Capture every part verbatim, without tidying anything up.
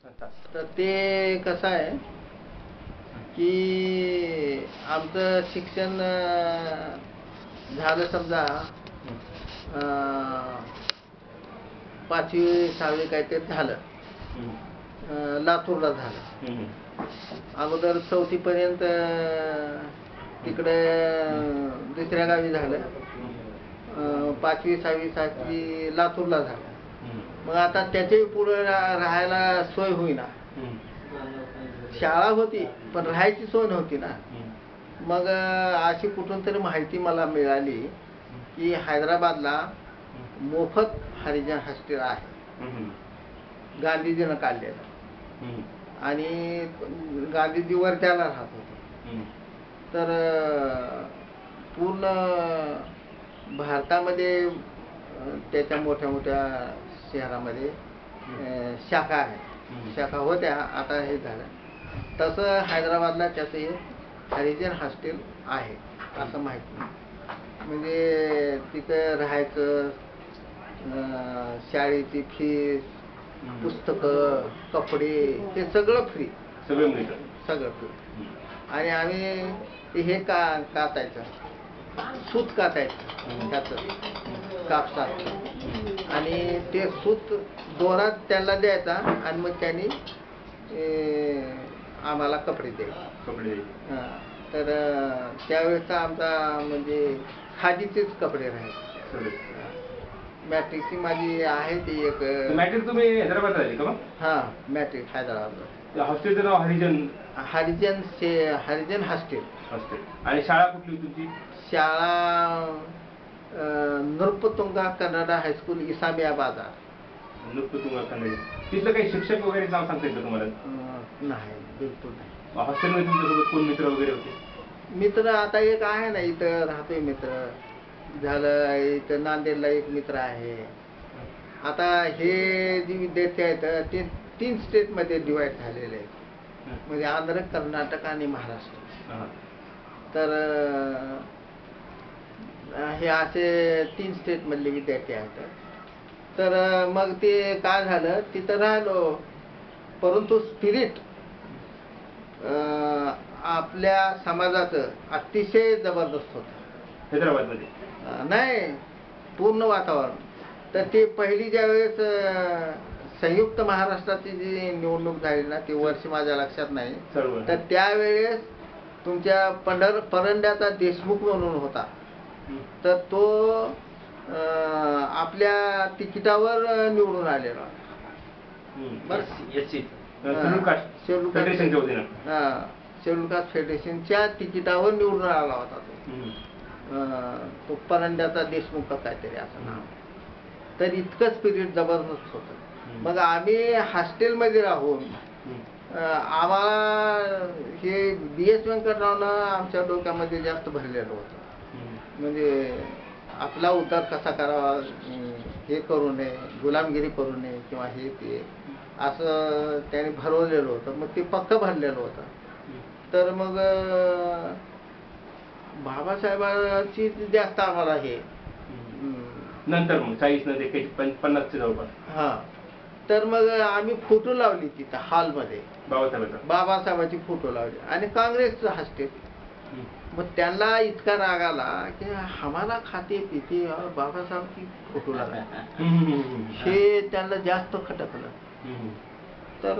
तर ते कसं आहे की आमचं शिक्षण अं, झालं समजा अं, पाचवी सहावी काहीतरी झालं, अं, लातूरला झालं. अगोदर चौथीपर्यंत तिकडे दुसऱ्या गावी झालं, अं, पाचवी सहावी सातवी लातूरला झालं. मग आता त्याच्याही पुढे राहायला सोय होईना. शाळा होती पण राहायची सोय नव्हती ना. मग अशी कुठून तरी माहिती मला मिळाली की हैदराबादला मोफत हरिजन हॉस्टेल आहे, गांधीजीनं काढलेलं. आणि गांधीजी वर्ध्याला राहत होते. तर पूर्ण भारतामध्ये त्याच्या मोठ्या मोठ्या शहरामध्ये शाखा आहेत, शाखा होत्या, आता हे झालं. तसं हैदराबादला त्याचं एक हरिजन हॉस्टेल आहे असं माहिती. म्हणजे तिथं राहायचं, शाळेची फीस, पुस्तकं, कपडे हे सगळं फ्री, सगळं मिळतं, सगळं फ्री. आणि आम्ही हे का कातायचं, सूत कातायचं त्याचं कापसाचं, आणि ते सूत दोरा त्याला द्यायचा आणि मग त्यांनी आम्हाला कपडे द्यायचे. कपडे हां. तर त्यावेळेचा आमचा म्हणजे खादीचेच कपडे राहायचे. मॅट्रिकची माझी आहे ती एक. मॅट्रिक तुम्ही हैदराबादला झाली का मग? हां, मॅट्रिक हैदराबादला. हॉस्टेलचं नाव हरिजन हरिजन हरिजन हॉस्टेल. हॉस्टेल. आणि शाळा कुठली तुमची? शाळा नृपतुंगा कन्नडा हायस्कूल, इसामिया बाजार. नृपतुंगा कन्नडा. तिथलं काही शिक्षक वगैरे नाव सांगता येईल का तुम्हाला? नाही, बिलकुल नाही. हॉस्टेलमध्ये तुमच्यासोबत कोण मित्र वगैरे होते? मित्र आता एक आहे ना, इथं राहतोय मित्र. झालं इथं नांदेडला एक मित्र आहे. आता हे जे विद्यार्थी आहेत ते तीन स्टेटमध्ये डिवाइड झालेले आहेत, म्हणजे आंध्र, कर्नाटक आणि महाराष्ट्र. तर हे असे तीन स्टेटमधले विद्यार्थी आहेत. तर मग ते काय झालं, तिथं राहिलो, परंतु स्पिरिट आपल्या समाजाचं अतिशय जबरदस्त होतं हैदराबादमध्ये. नाही, पूर्ण वातावरण. तर ते पहिली ज्यावेळेस संयुक्त महाराष्ट्राची जी निवडणूक झाली ना, ती वर्ष माझ्या लक्षात नाही, तर त्यावेळेस तुमच्या पंढर परंड्याचा देशमुख म्हणून होता. तर तो आपल्या तिकिटावर निवडून आलेला. शेड्यूल कास्ट फेडरेशनच्या तिकिटावर निवडून आला होता तो. तो परंड्याचा देशमुख का काहीतरी असं नाव. तर इतकं स्पिरिट जबरदस्त होतं. मग आम्ही हॉस्टेलमध्ये राहून आम्हाला हे बी एस व्यंकटरावनं आमच्या डोक्यामध्ये जास्त भरलेलं होतं. म्हणजे आपला उद्धार कसा करावा, हे करू नये, गुलामगिरी करू नये किंवा हे ते असं त्याने भरवलेलं होतं. मग ते पक्क भरलेलं होतं. तर मग बाबासाहेबांची जास्त आम्हाला हे नंतर मग चाळीस नंतर पन्नासच्या जवळपास. हां. तर मग आम्ही फोटो लावली तिथं हॉलमध्ये, बाबासाहेबांचा बाबासाहेबांची फोटो लावली आणि काँग्रेसचं हॉस्टेल. मग त्यांना इतका राग आला की आम्हाला खाते पिते बाबासाहेबांची फोटो लावला, हे त्यांना जास्त खटकलं. तर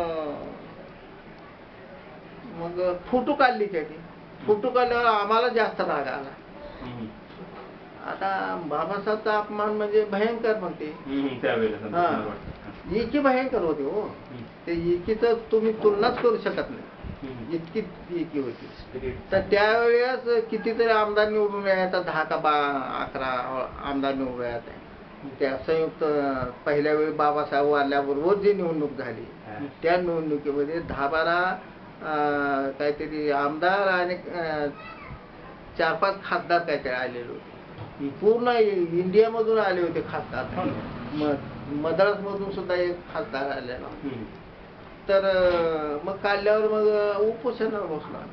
मग फोटो काढली त्यांनी. फोटो काढल्यावर आम्हाला जास्त राग आला. आता बाबासाहेबचा अपमान म्हणजे भयंकर म्हणते त्यावेळेला. एकी भयंकर होते हो. ते एकीचं तुम्ही तुलनाच करू शकत नाही, इतकी एकी होती. तर त्यावेळेस कितीतरी आमदार निवडून यायचा, दहा का बा अकरा आमदार निवडून यायचे. त्या संयुक्त पहिल्या वेळी बाबासाहेब वारल्याबरोबर जी निवडणूक झाली त्या निवडणुकीमध्ये दहा बारा काहीतरी आमदार आणि चार पाच खासदार काहीतरी आलेले होते. पूर्ण इंडियामधून आले होते खासदार. मद्रास मधून सुद्धा एक खासदार आलेला. तर मग काढल्यावर मग उपोषणावर बसला.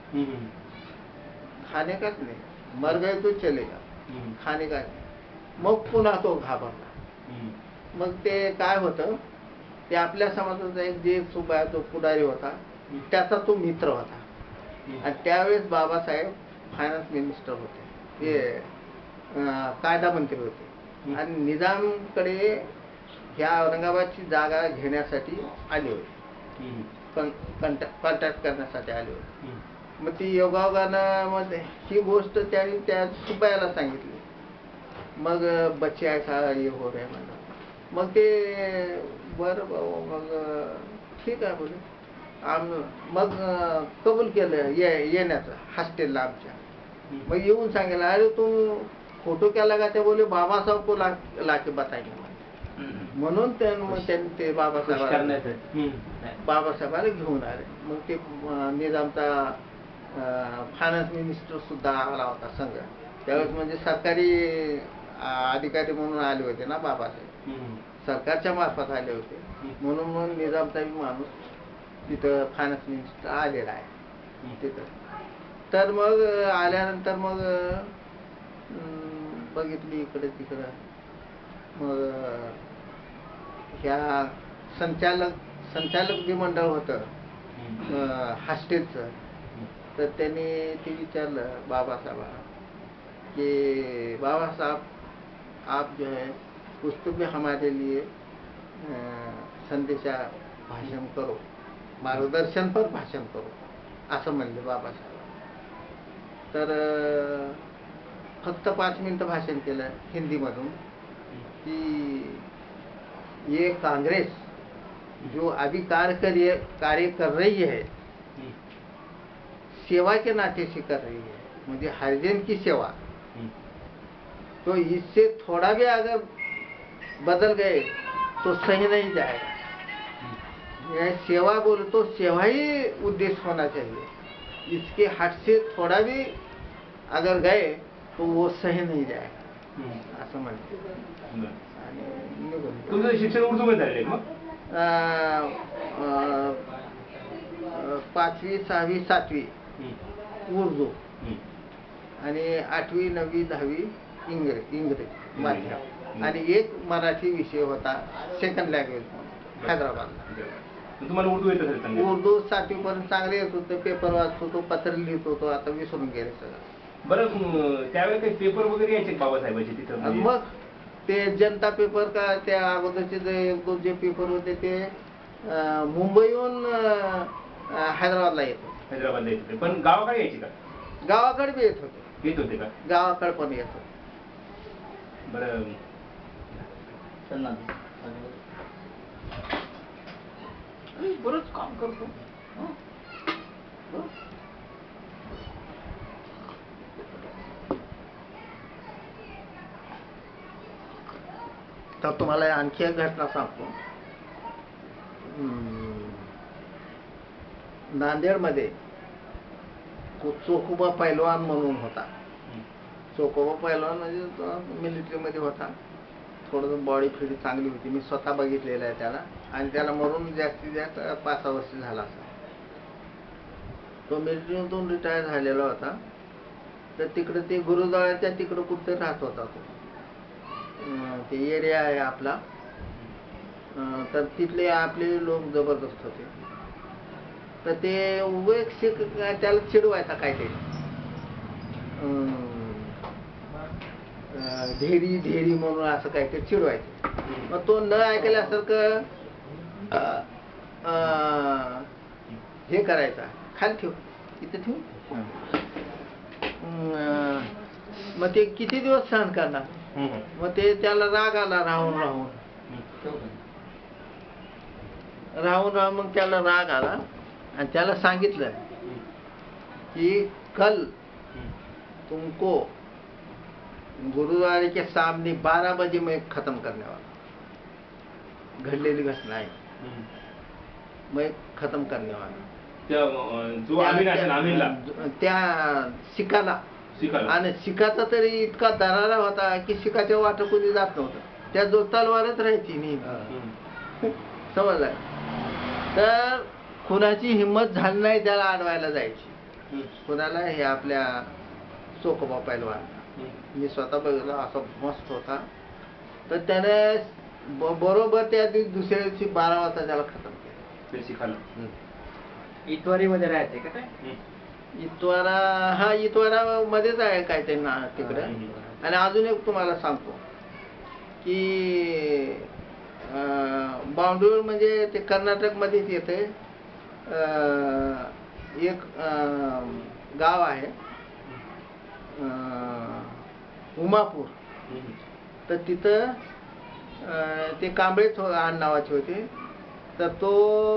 खाणे काच नाही, मर गए तो चलेगा, खाणे का. मग पुन्हा तो घाबरला. मग ते काय होतं ते आपल्या समाजाचा एक जे सुबा जो पुढारी होता त्याचा तो मित्र होता. आणि त्यावेळेस बाबासाहेब फायनान्स मिनिस्टर होते, ते अं, कायदा मंत्री होते. आणि निजामकडे ह्या औरंगाबादची जागा घेण्यासाठी आले होते, कॉन्ट्रॅक्ट करण्यासाठी आले होते. मग ती योगायोगानं मध्ये ही गोष्ट त्यांनी त्या सुबायाला सांगितली. मग बच्चे ऐसा हे हो रे म्हणलं. मग ते बरं भाऊ, मग ठीक आहे बोले. आम मग कबूल केलं ये येण्याचं हॉस्टेलला आमच्या. मग येऊन सांगितलं, अरे तू फोटो क्या लगाते बोले बाबासाहेब को ला लाके बताएंगे. म्हणून मग त्यांनी ते बाबासाहेब बाबासाहेबाला घेऊन आले. मग ते निजामचा फायनान्स मिनिस्टर सुद्धा आला होता संघ. त्यावेळेस म्हणजे सरकारी अधिकारी म्हणून आले होते ना बाबासाहेब, सरकारच्या मार्फत आले होते. म्हणून मग निजामचा माणूस तिथं फायनान्स मिनिस्टर आलेला आहे तिथं. तर मग आल्यानंतर मग बघितली इकडे तिकडं. मग ह्या संचालक संचालक जे मंडळ होतं हॉस्टेलचं, तर त्यांनी ते विचारलं बाबासाहेबांना कि बाबा साहब आप जो है पुस्तक में हमारे लिए संदेशा भाषण करो, मार्गदर्शन पर भाषण करो असं म्हणले बाबासाहेब. तर फक्त पाच मिनिटं भाषण केलं हिंदीमधून कि ये कांग्रेस जो अभी कार्य कर कार्य कर रही है सेवा के नाते से कर रही है, मुझे हरिजन की सेवा, तो इससे थोड़ा भी अगर बदल गए तो सही नहीं जाएगा. यह सेवा बोले तो सेवा ही उद्देश्य होना चाहिए. इसके हट से थोड़ा भी अगर गए तो वो सही नहीं जाएगा असं म्हणते. तुमचं शिक्षण उर्दू मध्ये झाले मग? पाचवी सहावी सातवी उर्दू आणि आठवी नववी दहावी इंग्रजी इंग्रजी माध्यम आणि एक मराठी विषय होता सेकंड लँग्वेज हैदराबादला. तुम्हाला उर्दू येत असेल? उर्दू सातवी पर्यंत चांगले येत होते, पेपर वाचत होतो, पत्र लिहित होतो, आता विसरून गेले सगळं. बरं त्यावेळेस काही पेपर वगैरे यायचे बाबासाहेबांचे तिथं? मग ते जनता पेपर का त्या अगोदरचे जे दोन जे पेपर होते ते मुंबईहून हैदराबादला येत होते. हैदराबादला येत होते, पण गावाकडे यायचे का? गावाकडे बी येत होते. येत होते का? गावाकडे पण येत होते. बरं बरंच काम करतो. तर तुम्हाला आणखी एक घटना सांगतो. नांदेडमध्ये चोखोबा पैलवान म्हणून होता. चोखोबा पैलवान म्हणजे मिलिटरीमध्ये होता. थोडंसं बॉडी फिडी चांगली होती, मी स्वतः बघितलेलं आहे त्याला. आणि त्याला मरून जास्तीत जास्त पाच सहा वर्ष झाला असा. तो मिलिटरीतून रिटायर झालेला होता. तर तिकडे ते गुरुद्वाराच्या तिकडं कुठे राहत होता तो. ते एरिया आहे आपला. तर तिथले आपले लोक जबरदस्त होते. तर ते उभे शिक त्याला चिडवायचा काहीतरी, ढेरी ढेरी म्हणून असं काहीतरी चिडवायचं. मग तो न ऐकल्यासारखं हे करायचा, खाली ठेव इथे ठेव. मग ते किती दिवस सहन करणार. मग ते त्याला राग आला राहून राहून राहून राहून मग त्याला राग आला आणि त्याला सांगितलं कि कल तुमको गुरुद्वारे के सामने बारह बजे मैं खत्म करने वाला. घडलेली घटना आहे. मैं खत्म करने वाला. त्या शिकाला आणि शिकाचा तरी इतका दरारा होता की शिकाच्या वाट कोणी जात नव्हतं. त्या जो तलवारच राहायची नेहमी. समजलं. तर कुणाची हिंमत झाली नाही त्याला अडवायला जायची. कुणाला हे आपल्या चोखोबा पैलवान, मी स्वतः बघितला, असा मस्त होता. तर त्याने ब- बरोबर त्या दिवशी दुसऱ्या दिवशी बारा वाजता त्याला खतम केलं. ते शिकायला. इतवारीमध्ये राहायचे का काय? हम्म. इतवारा हा इतवारा मध्येच आहे काय ते ना तिकडे. आणि अजून एक तुम्हाला सांगतो की बांडूळ म्हणजे ते कर्नाटक मध्येच येते. एक अं, गाव आहे अं, उमापूर. हम्म. तर तिथं अं, ते कांबळेच नावाचे होते. तर तो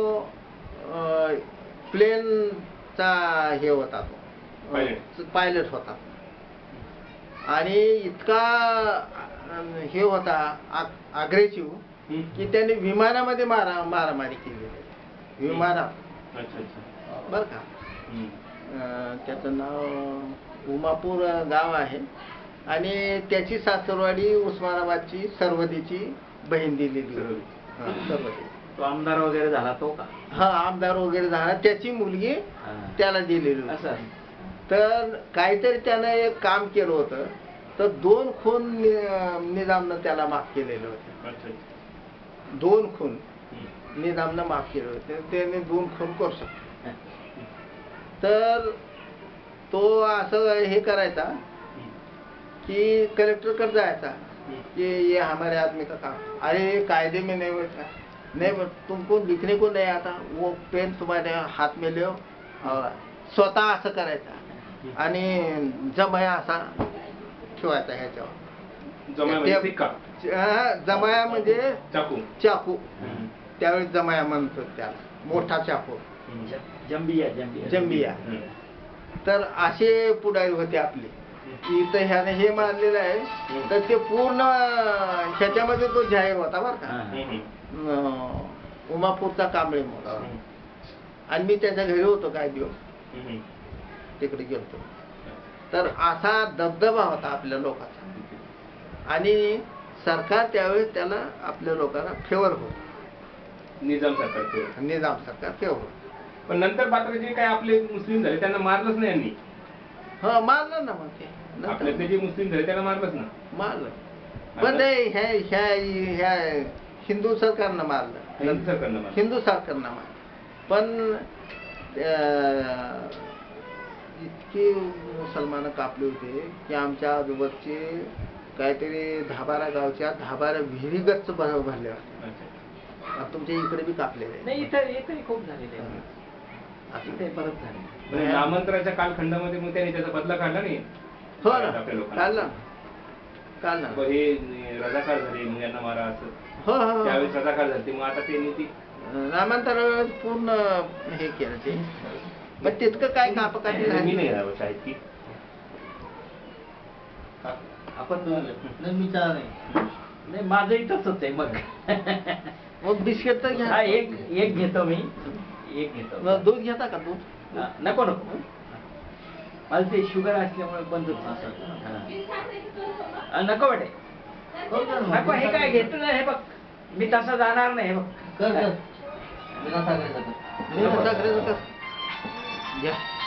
प्लेनचा हे होता, तो पायलट होता. आणि इतका अं, हे होता अग्रेसिव्ह हम्म. की त्याने विमानामध्ये मारा मारामारी केली विमानात. अच्छा अच्छा. बर का. हम्म. अं, त्याचं नाव उमापूर गाव आहे. आणि त्याची सासरवाडी उस्मानाबादची सर्वदीची बहीण दिलेली होती. हा, सर्वदी. तो आमदार वगैरे झाला तो का? हा आमदार वगैरे झाला. त्याची मुलगी हा. त्याला दिलेली होती. असं. तर काहीतरी त्यानं एक काम केलं होतं. तर दोन खून नि- निजामनं त्याला माफ केलेले होते. अच्छा अच्छा. दोन खून हम्म. निजामनं माफ केले होते. त्याने दोन खून करू शकतो. तर तो असं हे करायचा कि कलेक्टर कर जायचा कि ये हमारे आदमी का काम. अरे कायदे में नहीं बैठा नहीं बट तुमको लिखने को नहीं आता, वो पेन तुम्हारे हाथ में ले और स्वतः असं करायचा आणि जमाया असा ठेवायचा ह्याच्यावर. जमाया म्हणजे सिक्का. हा, जमाया म्हणजे चाकू. चाकू. हम्म. त्यावेळी जमाया म्हणतो त्याला, मोठा चाकू. हम्म. जंबिया जंबिया जंबिया. हम्म. तर असे पुढारी होते आपले. इथं ह्याने हे मारलेलं आहे. तर ते पूर्ण ह्याच्यामध्ये तो जाहीर होता बरं का. हम्म. अं, उमापूरचा कांबळे मोठा. हम्म. आणि मी त्याच्या घरी होतो काय दिवस, हम्म. तिकडे गेलतो. तर असा दबदबा होता आपल्या लोकांचा. आणि सरकार त्यावेळेस त्याला आपल्या लोकांना फेवर होत. निजाम सरकार. निजाम सरकार फेवर होत. पण नंतर मात्र जे काय आपले मुस्लिम झाले त्यांना मारलंच नाही यांनी. हा मारलं ना मग ते आपल्यातले जे मुस्लिम झाले त्यांना मारलंच ना. मारलं. पण ते ह्या ह्या ह्या हिंदू सरकारनं मारलं. हिंदू सरकारनं मारलं. हिंदू सरकारनं मारलं. पण अं, इतकी मुसलमान कापले होते की आमच्या आजूबाजूचे काहीतरी दहा बारा गावच्या दहा बारा विहिरी गच्च भर भरले होते. अच्छा. आता तुमच्या इकडे बी कापलेले नाही, इथं इथंही खूप झालेले आहे. असं इथे परत झाले. म्हणजे नामांतराच्या कालखंडामध्ये मग त्यांनी त्याचा बदला काढला नाही. हो ना. आपल्या लोकांना. काढला काढला मग हे रजाकार झाले मग यांना मारा असं. हो हो त्यावेळेस रजाकार झाले मग आता त्यांनी ती नामांतर पूर्ण हे केलं ते. मग तितकं काय कापकाठी मी नाही झाली. राहावं शाळेत की. आपण नाही मी चहा नाही. नाही माझंही तसंच आहे मग. मग बिस्किट तर हा घ्या. एक एक घेतो मी. एक घेतो. मग दूध घेता का दूध? हा, नको नको. मला ते शुगर असल्यामुळे बंदच नको वाटे. नको हे काय घेतो ना हे बघ. मी तसं जाणार नाही हे बघ. बिना साखरेचं कर. घ्या.